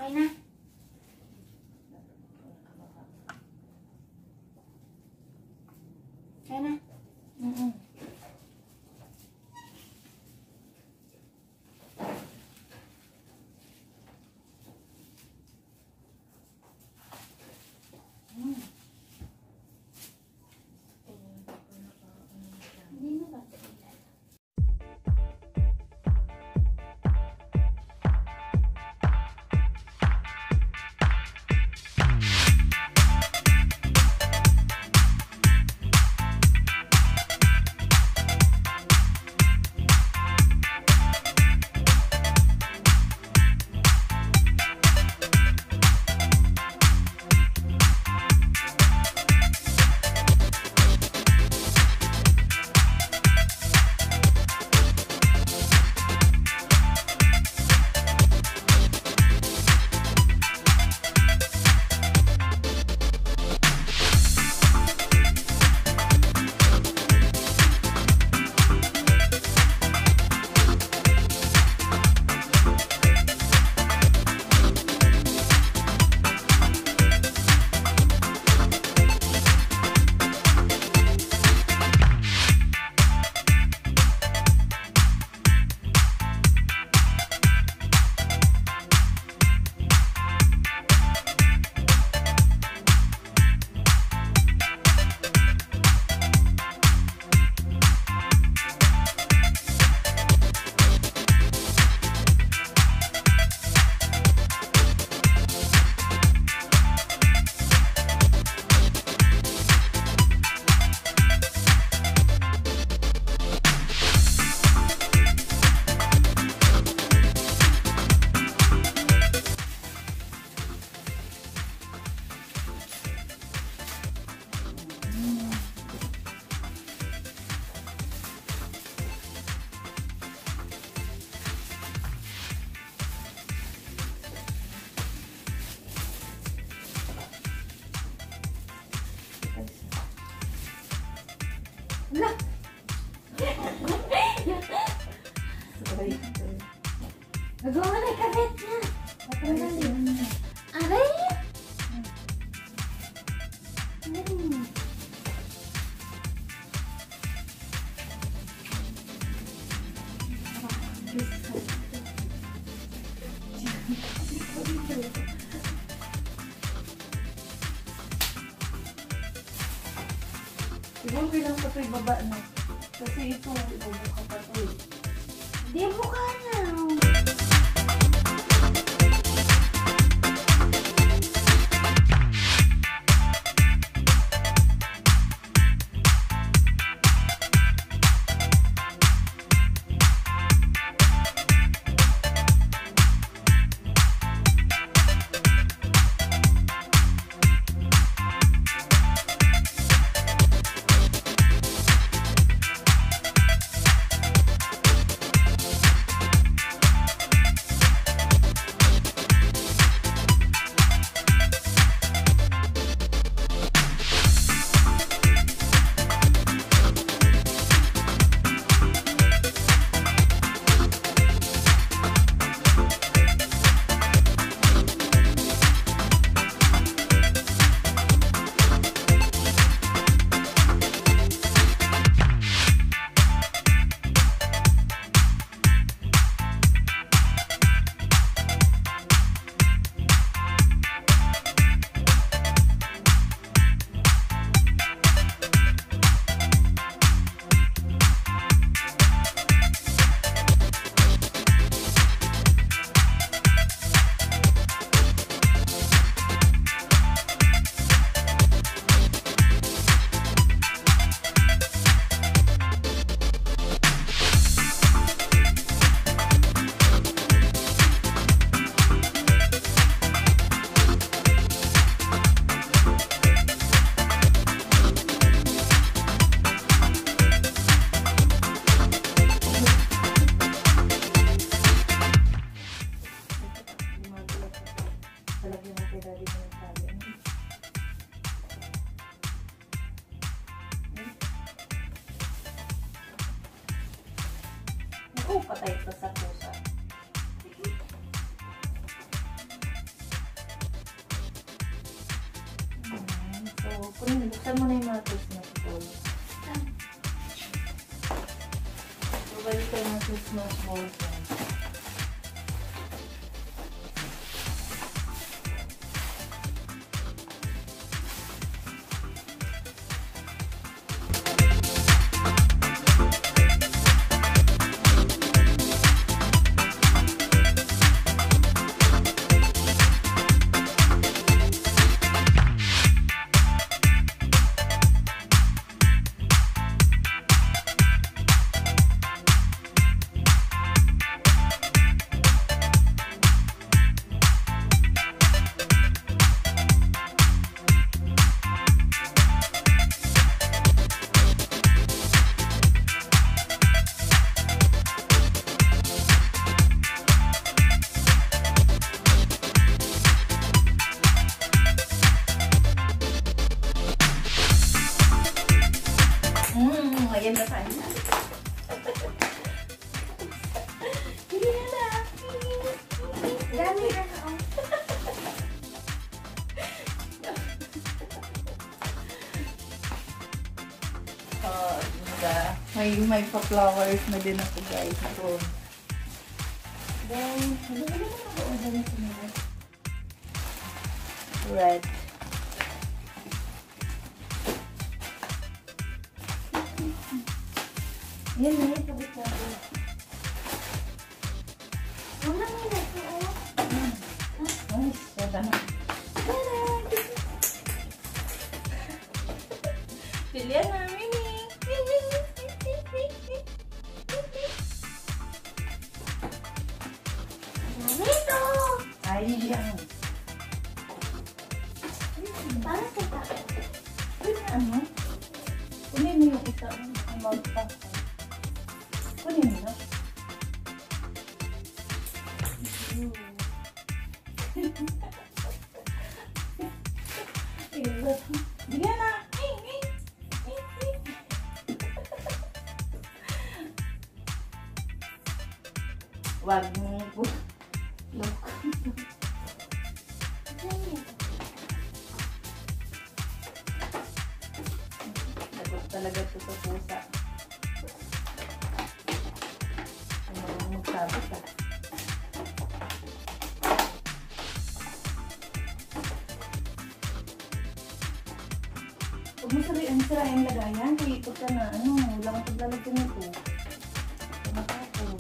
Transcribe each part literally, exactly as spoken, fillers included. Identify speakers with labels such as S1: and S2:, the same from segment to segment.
S1: Okay na? Okay na? Mm-mm. Wala. Sorry. Nagawa na yung kabit niya. Aray. Aray. Hmm.
S2: Siguro kailang pa ito ibaba na. Kasi ito, ibubuka pa ito eh.
S1: Hindi, buka na.
S2: Oh, patay ito sa pusa. Kunin, buksan mo na yung mga tools na tutulog. Babalik tayo ng tools na small size. Hmm, ayan na tayo. Hindi na na.
S1: Dami na ako.
S2: Oh, diba? May, may pa-flowers na din ako, guys. Ito. Then, ano ba naman ako order na sinunod? Red. Yan na, ito ba ito?
S1: Wala mo na ito, oh.
S2: Ay, sada na. Pilihan na, Mimi.
S1: Dito!
S2: Ay, yan.
S1: Para sa ta.
S2: Kunin na ano? Kunin mo yung isa. Ang mag-pack. Kunin mo na. Bigyan na. Wag mo po. Look. Lagot talaga ito sa pusa. Ano bang magsabi ka? Huwag mo sarayin sarayin lagayan. Kaya ito ka na. Ano, wala kang paglalagyan nito. Matapos.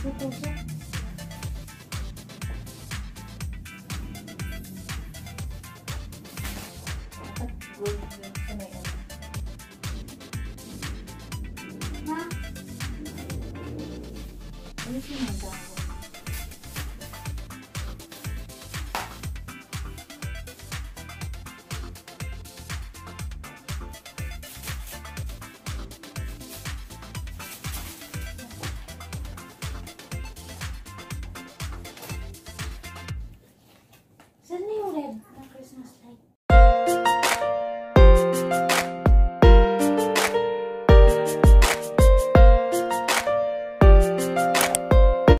S2: Tusok-tusok. At gold yun sa may ano.
S1: Ha?
S2: Ano sinanda?